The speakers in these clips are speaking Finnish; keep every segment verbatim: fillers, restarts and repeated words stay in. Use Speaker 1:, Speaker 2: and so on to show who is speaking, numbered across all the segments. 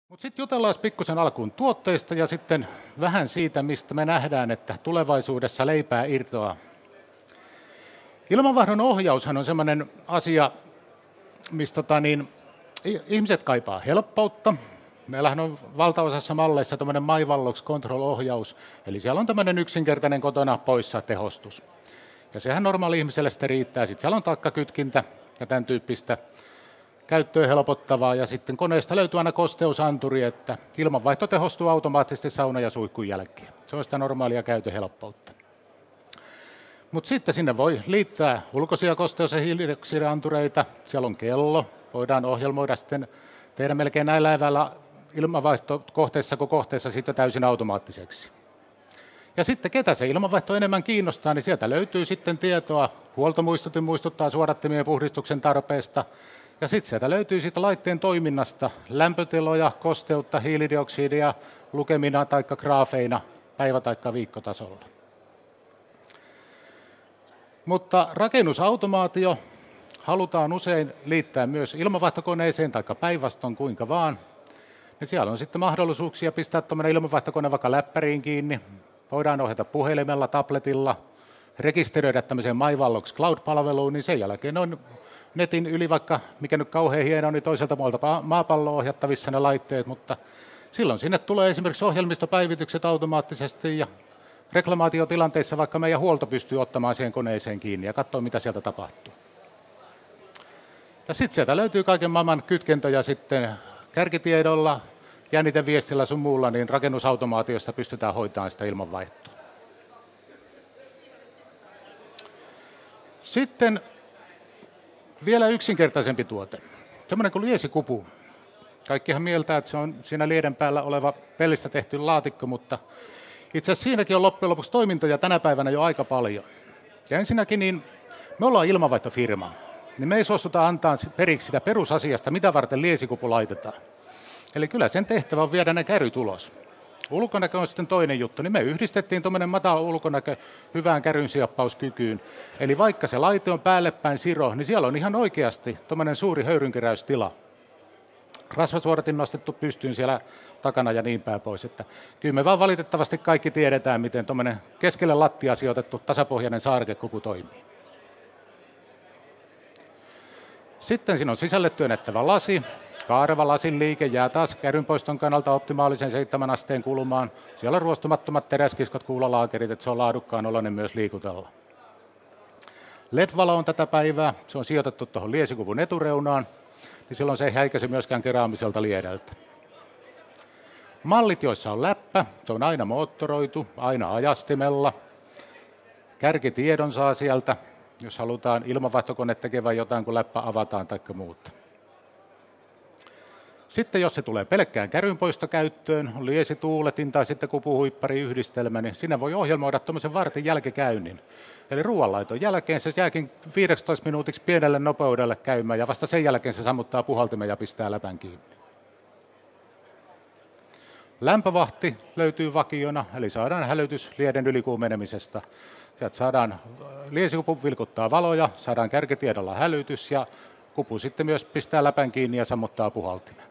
Speaker 1: Mutta sitten jutellaan pikkusen alkuun tuotteista ja sitten vähän siitä, mistä me nähdään, että tulevaisuudessa leipää irtoaa. Ilmanvaihdon ohjaushan on sellainen asia, mistä tota, niin, ihmiset kaipaa helppoutta. Meillähän on valtaosassa malleissa tämmöinen MyVallox Control-ohjaus, eli siellä on tämmöinen yksinkertainen kotona poissa tehostus. Ja sehän normaali ihmiselle sitten riittää. Sitten siellä on takkakytkintä ja tämän tyyppistä käyttöä helpottavaa, ja sitten koneesta löytyy aina kosteusanturi, että ilmanvaihto tehostuu automaattisesti sauna- ja suihkun jälkeen. Se on sitä normaalia käytön helppoutta. Mutta sitten sinne voi liittää ulkoisia kosteus- ja hiilidioksidiantureita. Siellä on kello, voidaan ohjelmoida sitten tehdä melkein näillä eväillä ilmanvaihtokohteessa kuin kohteessa sitten täysin automaattiseksi. Ja sitten ketä se ilmanvaihto enemmän kiinnostaa, niin sieltä löytyy sitten tietoa. Huoltomuistutin muistuttaa suodattimien puhdistuksen tarpeesta. Ja sitten sieltä löytyy siitä laitteen toiminnasta lämpötiloja, kosteutta, hiilidioksidia, lukemina tai graafeina päivä- tai viikkotasolla. Mutta rakennusautomaatio halutaan usein liittää myös ilmanvaihtokoneeseen tai päinvastoin kuinka vaan. Ja siellä on sitten mahdollisuuksia pistää tuommoinen ilmanvaihtokone vaikka läppäriin kiinni. Voidaan ohjata puhelimella, tabletilla, rekisteröidä tämmöiseen MyVallox Cloud-palveluun, niin sen jälkeen on netin yli, vaikka mikä nyt kauhean hieno, niin toiselta muualta maapalloon ohjattavissa ne laitteet, mutta silloin sinne tulee esimerkiksi ohjelmistopäivitykset automaattisesti ja reklamaatiotilanteissa vaikka meidän huolto pystyy ottamaan siihen koneeseen kiinni ja katsoa, mitä sieltä tapahtuu. Ja sitten sieltä löytyy kaiken maailman kytkentöjä sitten kärkitiedolla, jänniteviestillä sun muulla, niin rakennusautomaatiosta pystytään hoitamaan sitä ilmanvaihtoa. Sitten vielä yksinkertaisempi tuote. Semmoinen kuin liesikupu. Kaikkihan mieltää, että se on siinä lieden päällä oleva pellistä tehty laatikko, mutta itse asiassa siinäkin on loppujen lopuksi toimintoja tänä päivänä jo aika paljon. Ja ensinnäkin niin me ollaan ilmanvaihtofirma, niin me ei suostuta antaa periksi sitä perusasiasta, mitä varten liesikupu laitetaan. Eli kyllä sen tehtävä on viedä ne käryt ulos. Ulkonäkö on sitten toinen juttu, niin me yhdistettiin tuommoinen matala ulkonäkö hyvään käryn sijappauskykyyn. Eli vaikka se laite on päälle päin siro, niin siellä on ihan oikeasti tuommoinen suuri höyrynkeräystila. Rasvasuodatin nostettu pystyyn siellä takana ja niin päin pois. Että kyllä me vaan valitettavasti kaikki tiedetään, miten tuommoinen keskelle lattia sijoitettu tasapohjainen saarikekupu toimii. Sitten siinä on sisälle työnnettävä lasi. Kaareva lasin liike jää taas kärynpoiston kannalta optimaalisen seitsemän asteen kulmaan. Siellä on ruostumattomat teräskiskot, kuulalaakerit, että se on laadukkaan oloinen myös liikutella. L E D-valo on tätä päivää. Se on sijoitettu tuohon liesikuvun etureunaan, niin silloin se ei häikäise myöskään keraamiselta liedeltä. Mallit, joissa on läppä, se on aina moottoroitu, aina ajastimella. Kärkitiedon saa sieltä, jos halutaan ilmanvaihtokone tekevän jotain, kun läppä avataan tai muuta. Sitten jos se tulee pelkkään kärynpoistokäyttöön, on liesituuletin tai sitten kupuhuippariyhdistelmä, niin sinne voi ohjelmoida tuommoisen vartin jälkikäynnin. Eli ruoanlaiton jälkeen se jääkin viisitoista minuutiksi pienelle nopeudelle käymään ja vasta sen jälkeen se sammuttaa puhaltimen ja pistää läpän kiinni. Lämpövahti löytyy vakiona, eli saadaan hälytys lieden ylikuumenemisesta. Sieltä saadaan liesikupu vilkuttaa valoja, saadaan kärkitiedolla hälytys ja kupu sitten myös pistää läpän kiinni ja sammuttaa puhaltimen.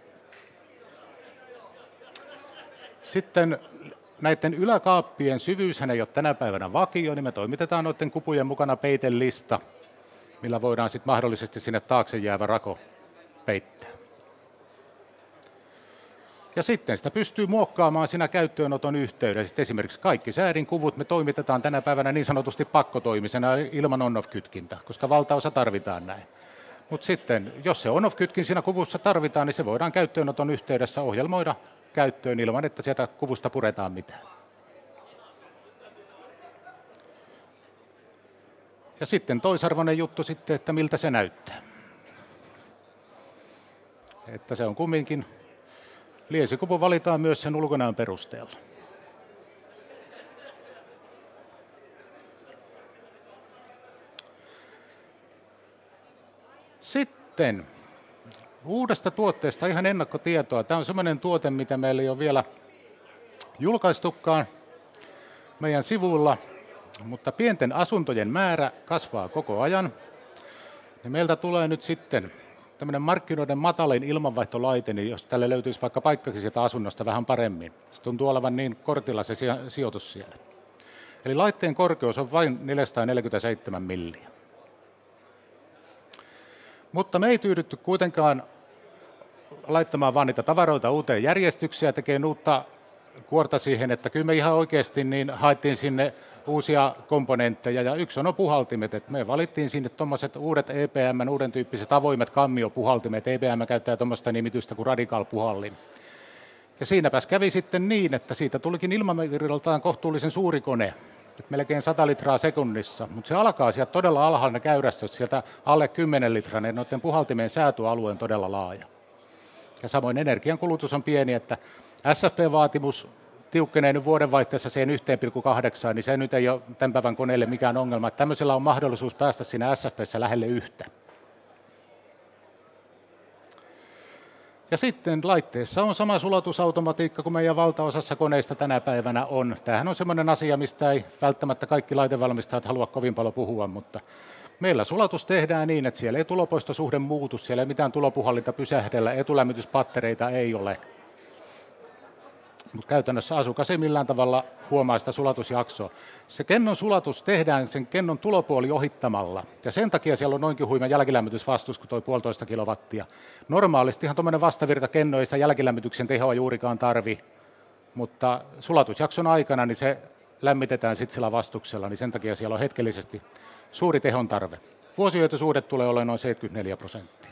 Speaker 1: Sitten näiden yläkaappien syvyyshän ei ole tänä päivänä vakio, niin me toimitetaan noiden kupujen mukana peitelista, millä voidaan sitten mahdollisesti sinne taakse jäävä rako peittää. Ja sitten sitä pystyy muokkaamaan siinä käyttöönoton yhteydessä. Esimerkiksi kaikki säädin kuvut me toimitetaan tänä päivänä niin sanotusti pakkotoimisena ilman on-off-kytkintä, koska valtaosa tarvitaan näin. Mutta sitten, jos se on-off-kytkin siinä kuvussa tarvitaan, niin se voidaan käyttöönoton yhteydessä ohjelmoida käyttöön ilman, että sieltä kuvusta puretaan mitään. Ja sitten toisarvoinen juttu sitten, että miltä se näyttää. Että se on kumminkin, liesikupu valitaan myös sen ulkonäön perusteella. Sitten uudesta tuotteesta ihan ennakkotietoa. Tämä on sellainen tuote, mitä meillä ei ole vielä julkaistukaan meidän sivuilla, mutta pienten asuntojen määrä kasvaa koko ajan. Ja meiltä tulee nyt sitten tämmöinen markkinoiden matalin ilmanvaihtolaite, niin jos tälle löytyisi vaikka paikkakin sieltä asunnosta vähän paremmin, se tuntuu olevan niin kortilla se sijoitus siellä. Eli laitteen korkeus on vain neljäsataaneljäkymmentäseitsemän milliä. Mutta me ei tyydytty kuitenkaan laittamaan vaan niitä tavaroita uuteen järjestykseen ja tekemään uutta kuorta siihen, että kyllä me ihan oikeasti niin haettiin sinne uusia komponentteja, ja yksi on puhaltimet, että me valittiin sinne tuommoiset uudet E P M, uuden tyyppiset avoimet kammiopuhaltimet. E P M käyttää tuommoista nimitystä kuin Radical-puhallin. Ja siinäpäs kävi sitten niin, että siitä tulikin ilmavirraltaan kohtuullisen suuri kone, että melkein sata litraa sekunnissa, mutta se alkaa sieltä todella alhaalla käyrästöt, sieltä alle kymmenen litran, ja noiden puhaltimien säätöalue on todella laaja. Ja samoin energiankulutus on pieni, että S F P-vaatimus tiukkenee nyt vuodenvaihteessa siihen yksi pilkku kahdeksan, niin se nyt ei ole tämän päivän koneelle mikään ongelma. Että tämmöisellä on mahdollisuus päästä siinä S F P:ssä lähelle yhtä. Ja sitten laitteessa on sama sulatusautomatiikka kuin meidän valtaosassa koneista tänä päivänä on. Tämähän on semmoinen asia, mistä ei välttämättä kaikki laitevalmistajat halua kovin paljon puhua, mutta meillä sulatus tehdään niin, että siellä ei tulopoistosuhde muutu, siellä ei mitään tulopuhallinta pysähdellä, etulämmityspattereita ei ole. Mutta käytännössä asukas ei millään tavalla huomaa sitä sulatusjaksoa. Se kennon sulatus tehdään sen kennon tulopuoli ohittamalla, ja sen takia siellä on noinkin huima jälkilämmitysvastus kuin tuo puolitoista kilowattia. Normaalistihan tuommoinen vastavirta kenno ei sitä jälkilämmityksen tehoa juurikaan tarvi, mutta sulatusjakson aikana niin se lämmitetään sitten sillä vastuksella, niin sen takia siellä on hetkellisesti suuri tehon tarve. Vuosihyötysuhde tulee olemaan noin seitsemänkymmentäneljä prosenttia.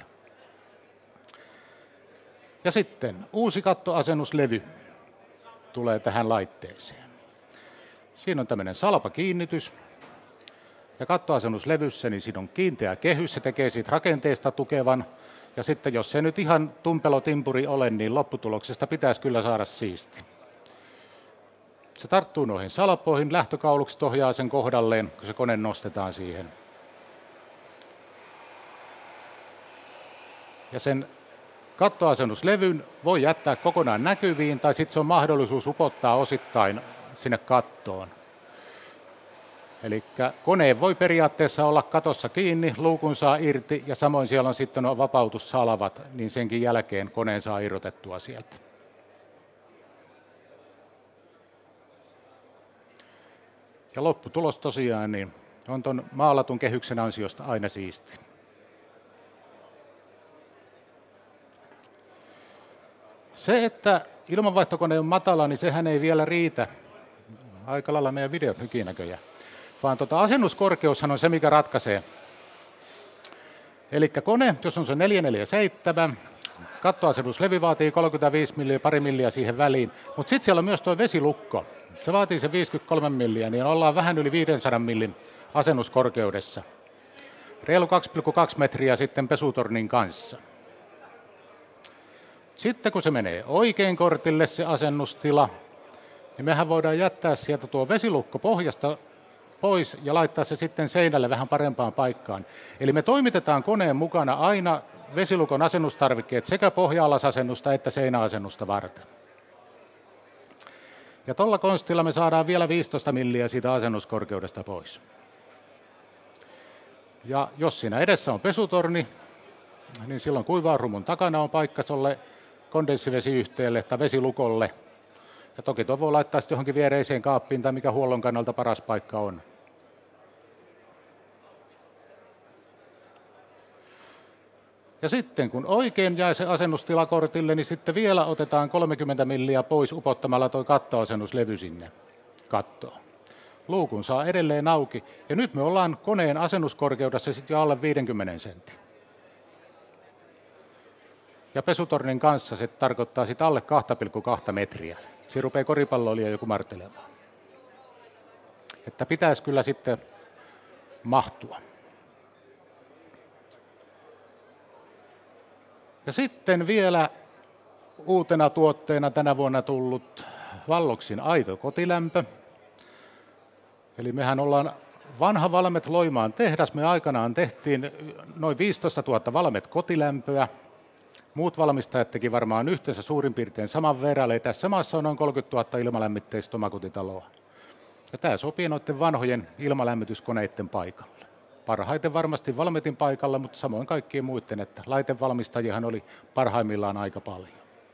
Speaker 1: Ja sitten uusi kattoasennuslevy tulee tähän laitteeseen. Siinä on tämmöinen salpakiinnitys, ja kattoasennuslevyssä niin siinä on kiinteä kehys, se tekee siitä rakenteesta tukevan, ja sitten jos se nyt ihan tumpelotimpuri ole, niin lopputuloksesta pitäisi kyllä saada siisti. Se tarttuu noihin salpoihin, lähtökaulukset ohjaa sen kohdalleen, kun se kone nostetaan siihen. Ja sen kattoasennuslevyn voi jättää kokonaan näkyviin, tai sitten se on mahdollisuus upottaa osittain sinne kattoon. Eli koneen voi periaatteessa olla katossa kiinni, luukun saa irti, ja samoin siellä on sitten nuo vapautussalvat, niin senkin jälkeen koneen saa irrotettua sieltä. Ja lopputulos tosiaan niin on tuon maalatun kehyksen ansiosta aina siisti. Se, että ilmanvaihtokone on matala, niin sehän ei vielä riitä. Aika lailla meidän videot nykin näköjään. Vaan tota asennuskorkeushan on se, mikä ratkaisee. Eli kone, jos on se neljä neljä seitsemän, kattoasennuslevi vaatii kolmekymmentäviisi milliä, pari milliä siihen väliin, mutta sitten siellä on myös tuo vesilukko. Se vaatii se viisikymmentäkolme milliä, niin ollaan vähän yli viisisataa millin asennuskorkeudessa. Reilu kaksi pilkku kaksi metriä sitten pesutornin kanssa. Sitten kun se menee oikein kortille se asennustila, niin mehän voidaan jättää sieltä tuo vesilukko pohjasta pois ja laittaa se sitten seinälle vähän parempaan paikkaan. Eli me toimitetaan koneen mukana aina vesilukon asennustarvikkeet sekä pohja-alasasennusta että seinäasennusta varten. Ja tuolla konstilla me saadaan vielä viisitoista milliä siitä asennuskorkeudesta pois. Ja jos siinä edessä on pesutorni, niin silloin kuivausrumun takana on paikka tuolle kondenssivesiyhteelle tai vesilukolle. Ja toki tuo voi laittaa sitten johonkin viereiseen kaappiin tai mikä huollon kannalta paras paikka on. Ja sitten kun oikein jää se asennustila kortille, niin sitten vielä otetaan kolmekymmentä milliä pois upottamalla tuo kattoasennuslevy sinne kattoon. Luukun saa edelleen auki, ja nyt me ollaan koneen asennuskorkeudessa sitten jo alle viidenkymmenen sentin. Ja pesutornin kanssa se tarkoittaa sitten alle kaksi pilkku kaksi metriä. Siinä rupeaa koripalloilija joku martelemaan. Että pitäisi kyllä sitten mahtua. Ja sitten vielä uutena tuotteena tänä vuonna tullut Valloksin aito kotilämpö. Eli mehän ollaan vanha Valmet Loimaan tehdas. Me aikanaan tehtiin noin viisitoista tuhatta Valmet kotilämpöä. Muut valmistajat teki varmaan yhteensä suurin piirtein saman verran. Eli tässä maassa on noin kolmekymmentätuhatta ilmalämmitteistä omakotitaloa. Ja tämä sopii noiden vanhojen ilmalämmityskoneiden paikalle. Parhaiten varmasti Valmetin paikalla, mutta samoin kaikkien muiden, että laitevalmistajihan oli parhaimmillaan aika paljon.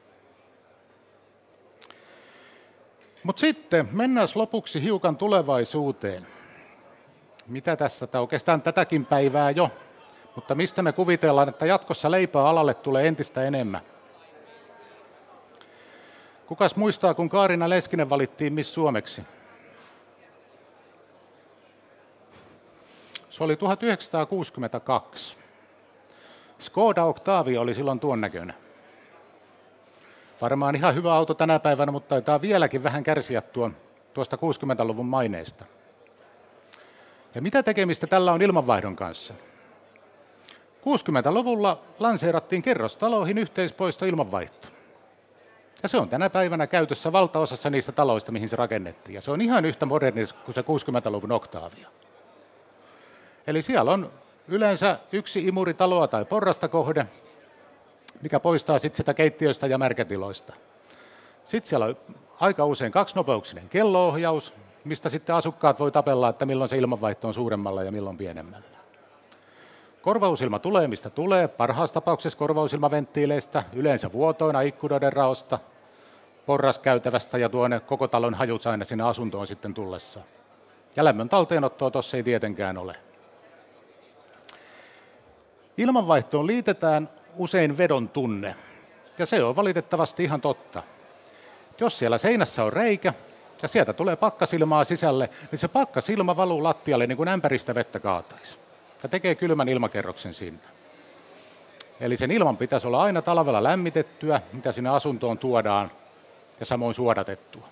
Speaker 1: Mutta sitten mennään lopuksi hiukan tulevaisuuteen. Mitä tässä, tai oikeastaan tätäkin päivää jo, mutta mistä me kuvitellaan, että jatkossa leipää alalle tulee entistä enemmän. Kukas muistaa, kun Kaarina Leskinen valittiin Miss Suomeksi? Se oli tuhatyhdeksänsataakuusikymmentäkaksi. Skoda Octavia oli silloin tuon näköinen. Varmaan ihan hyvä auto tänä päivänä, mutta taitaa vieläkin vähän kärsiä tuon, tuosta kuusikymmentäluvun maineesta. Ja mitä tekemistä tällä on ilmanvaihdon kanssa? kuusikymmentäluvulla lanseerattiin kerrostaloihin yhteispoisto ilmanvaihto. Ja se on tänä päivänä käytössä valtaosassa niistä taloista, mihin se rakennettiin. Ja se on ihan yhtä moderni kuin se kuusikymmentäluvun Octavia. Eli siellä on yleensä yksi imuri taloa tai porrasta kohde, mikä poistaa sitten sitä keittiöistä ja märkätiloista. Sitten siellä on aika usein kaksinopeuksinen kello-ohjaus, mistä sitten asukkaat voi tapella, että milloin se ilmanvaihto on suuremmalla ja milloin pienemmällä. Korvausilma tulee, mistä tulee. Parhaassa tapauksessa korvausilmaventtiileistä, yleensä vuotoina, ikkunoiden raosta, porraskäytävästä ja tuonne koko talon hajut aina sinne asuntoon sitten tullessaan. Ja lämmön talteenottoa tuossa ei tietenkään ole. Ilmanvaihtoon liitetään usein vedon tunne, ja se on valitettavasti ihan totta. Jos siellä seinässä on reikä ja sieltä tulee pakkasilmaa sisälle, niin se pakkasilma valuu lattialle niin kuin ämpäristä vettä kaataisi ja tekee kylmän ilmakerroksen sinne. Eli sen ilman pitäisi olla aina talvella lämmitettyä, mitä sinne asuntoon tuodaan, ja samoin suodatettua.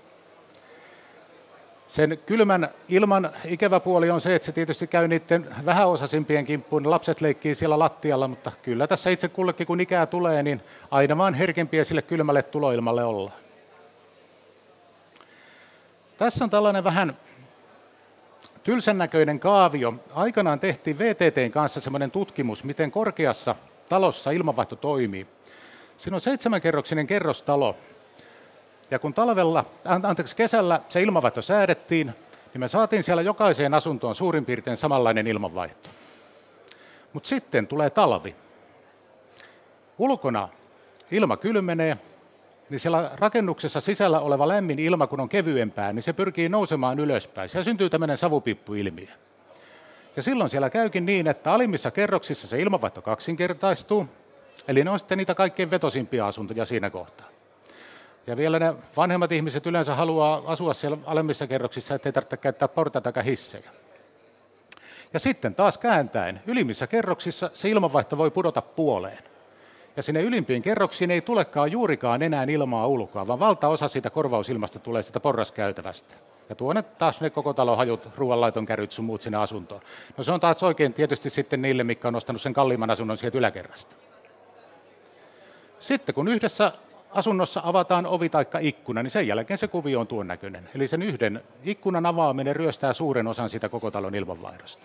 Speaker 1: Sen kylmän ilman ikävä puoli on se, että se tietysti käy niiden vähäosaisimpien kimppuun. Lapset leikkii siellä lattialla, mutta kyllä tässä itse kullekin kun ikää tulee, niin aina vaan herkempiä sille kylmälle tuloilmalle ollaan. Tässä on tällainen vähän tylsän näköinen kaavio. Aikanaan tehtiin V T T:n kanssa semmoinen tutkimus, miten korkeassa talossa ilmanvaihto toimii. Siinä on seitsemänkerroksinen kerrostalo. Ja kun talvella, anteeksi, kesällä se ilmanvaihto säädettiin, niin me saatiin siellä jokaiseen asuntoon suurin piirtein samanlainen ilmanvaihto. Mutta sitten tulee talvi. Ulkona ilma kylmenee, niin siellä rakennuksessa sisällä oleva lämmin ilma, kun on kevyempää, niin se pyrkii nousemaan ylöspäin. Siellä syntyy tämmöinen savupippuilmiö. Ja silloin siellä käykin niin, että alimmissa kerroksissa se ilmanvaihto kaksinkertaistuu, eli ne on sitten niitä kaikkein vetosimpia asuntoja siinä kohtaa. Ja vielä ne vanhemmat ihmiset yleensä haluaa asua siellä alemmissa kerroksissa, ettei tarvitse käyttää portaita tai hissejä. Ja sitten taas kääntäen, ylimmissä kerroksissa se ilmanvaihto voi pudota puoleen. Ja sinne ylimpiin kerroksiin ei tulekaan juurikaan enää ilmaa ulkoa, vaan valtaosa siitä korvausilmasta tulee sitä porraskäytävästä. Ja tuonne taas ne koko talon hajut, ruoanlaiton käryt sun muut sinne asuntoon. No se on taas oikein tietysti sitten niille, mitkä on ostanut sen kalliimman asunnon sieltä yläkerrasta. Sitten kun yhdessä asunnossa avataan ovi tai ikkuna, niin sen jälkeen se kuvio on tuon näköinen. Eli sen yhden ikkunan avaaminen ryöstää suuren osan siitä koko talon ilmanvaihdosta.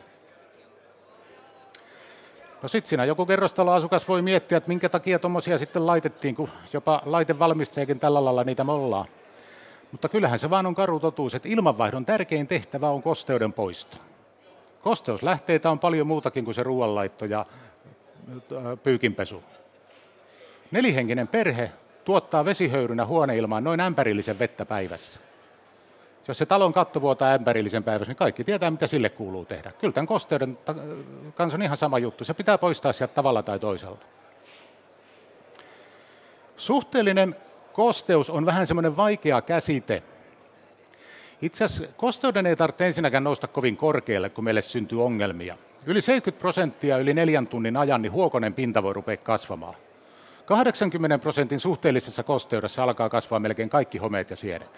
Speaker 1: No sitten siinä joku kerrostaloasukas voi miettiä, että minkä takia tuommoisia sitten laitettiin, kun jopa laitevalmistajakin tällä lailla niitä mollaan. Mutta kyllähän se vaan on karu totuus, että ilmanvaihdon tärkein tehtävä on kosteuden poisto. Kosteuslähteitä on paljon muutakin kuin se ruoanlaitto ja pyykinpesu. Nelihenkinen perhe tuottaa vesihöyrynä huoneilmaan noin ämpärillisen vettä päivässä. Jos se talon katto vuotaa ämpärillisen päivässä, niin kaikki tietää, mitä sille kuuluu tehdä. Kyllä tämän kosteuden kanssa on ihan sama juttu. Se pitää poistaa sieltä tavalla tai toisella. Suhteellinen kosteus on vähän semmoinen vaikea käsite. Itse asiassa kosteuden ei tarvitse ensinnäkään nousta kovin korkealle, kun meille syntyy ongelmia. Yli seitsemänkymmentä prosenttia yli neljän tunnin ajan, niin huokonen pinta voi rupea kasvamaan. kahdeksankymmentä prosentin suhteellisessa kosteudessa alkaa kasvaa melkein kaikki homeet ja sienet.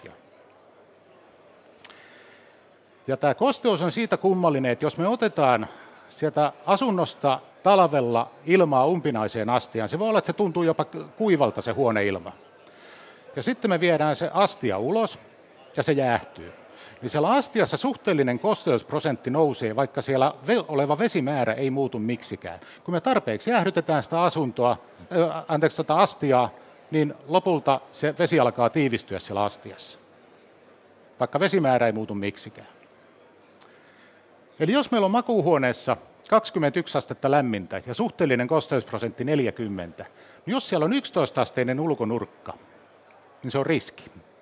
Speaker 1: Ja tämä kosteus on siitä kummallinen, että jos me otetaan sieltä asunnosta talvella ilmaa umpinaiseen astiaan, se voi olla, että se tuntuu jopa kuivalta se huoneilma. Ja sitten me viedään se astia ulos ja se jäähtyy. Niin siellä astiassa suhteellinen kosteusprosentti nousee, vaikka siellä oleva vesimäärä ei muutu miksikään. Kun me tarpeeksi jäähdytetään sitä asuntoa, äh, anteeksi, tota astiaa, niin lopulta se vesi alkaa tiivistyä siellä astiassa, vaikka vesimäärä ei muutu miksikään. Eli jos meillä on makuuhuoneessa kaksikymmentäyksi astetta lämmintä ja suhteellinen kosteusprosentti neljäkymmentä, niin jos siellä on yksitoista-asteinen ulkonurkka, niin se on riski.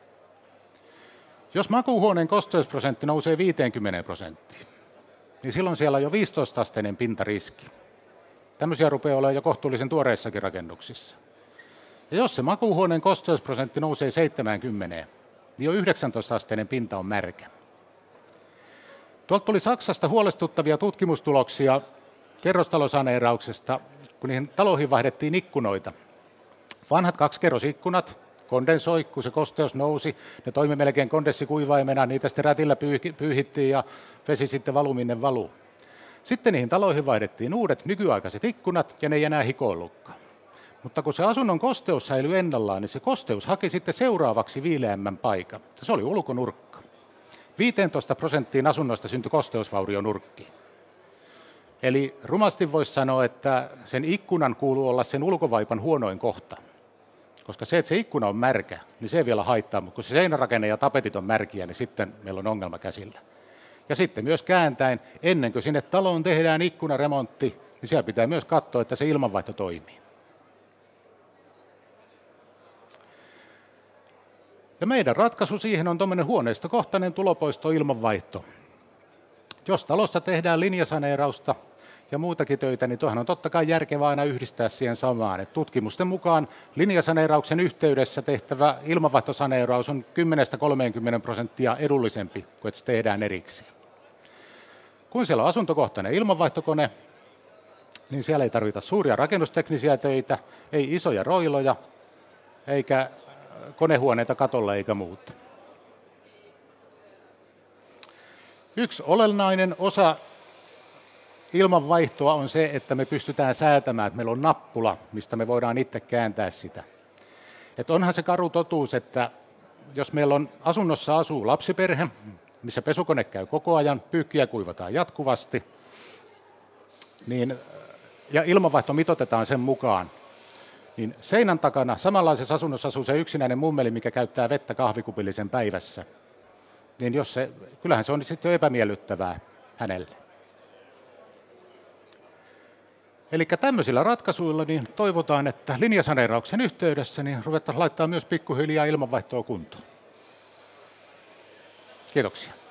Speaker 1: Jos makuuhuoneen kosteusprosentti nousee viisikymmentä prosenttiin, niin silloin siellä on jo viisitoista-asteinen pintariski. Tämmöisiä rupeaa olemaan jo kohtuullisen tuoreissakin rakennuksissa. Ja jos se makuuhuoneen kosteusprosentti nousee seitsemänkymmentä, niin jo yhdeksäntoista-asteinen pinta on märkä. Tuolta tuli Saksasta huolestuttavia tutkimustuloksia kerrostalosaneerauksesta, kun niihin taloihin vaihdettiin ikkunoita. Vanhat kaksikerrosikkunat kondensoi, kun se kosteus nousi, ne toimi melkein kondenssikuivaimena, niitä sitten rätillä pyyhittiin ja vesi sitten valui minne valuu. Sitten niihin taloihin vaihdettiin uudet nykyaikaiset ikkunat ja ne ei enää hikoillutkaan. Mutta kun se asunnon kosteus säilyi ennallaan, niin se kosteus haki sitten seuraavaksi viileämmän paikan. Se oli ulkonurkka. viisitoista prosenttiin asunnoista syntyi kosteusvaurionurkkiin. Eli rumasti voisi sanoa, että sen ikkunan kuuluu olla sen ulkovaipan huonoin kohta. Koska se, että se ikkuna on märkä, niin se ei vielä haittaa, mutta kun se seinärakenne ja tapetit on märkiä, niin sitten meillä on ongelma käsillä. Ja sitten myös kääntäen, ennen kuin sinne taloon tehdään ikkunaremontti, niin siellä pitää myös katsoa, että se ilmanvaihto toimii. Ja meidän ratkaisu siihen on tuommoinen huoneistokohtainen tulopoisto-ilmanvaihto. Jos talossa tehdään linjasaneerausta ja muutakin töitä, niin tuohan on totta kai järkevää aina yhdistää siihen samaan. Et tutkimusten mukaan linjasaneerauksen yhteydessä tehtävä ilmanvaihtosaneeraus on kymmenestä kolmeenkymmeneen prosenttia edullisempi kuin että se tehdään erikseen. Kun siellä on asuntokohtainen ilmanvaihtokone, niin siellä ei tarvita suuria rakennusteknisiä töitä, ei isoja roiloja, eikä konehuoneita katolla eikä muuta. Yksi olennainen osa ilmanvaihtoa on se, että me pystytään säätämään, että meillä on nappula, mistä me voidaan itse kääntää sitä. Et onhan se karu totuus, että jos meillä on asunnossa asuu lapsiperhe, missä pesukone käy koko ajan, pyykkiä kuivataan jatkuvasti, niin, ja ilmanvaihto mitoitetaan sen mukaan, niin seinän takana samanlaisessa asunnossa asuu se yksinäinen mummeli, mikä käyttää vettä kahvikupillisen päivässä. Niin jos se, kyllähän se on sitten jo epämiellyttävää hänelle. Eli tämmöisillä ratkaisuilla niin toivotaan, että linjasaneerauksen yhteydessä niin ruvettaisiin laittaa myös pikkuhiljaa ilmanvaihtoa kuntoon. Kiitoksia.